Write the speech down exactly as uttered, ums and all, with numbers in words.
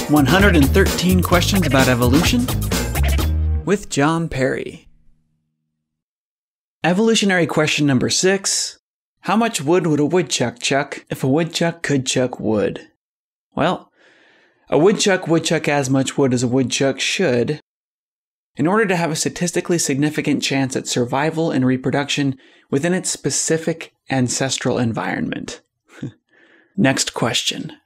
one hundred thirteen Questions About Evolution with John Perry. Evolutionary question number six. How much wood would a woodchuck chuck if a woodchuck could chuck wood? Well, a woodchuck would chuck as much wood as a woodchuck should in order to have a statistically significant chance at survival and reproduction within its specific ancestral environment. Next question.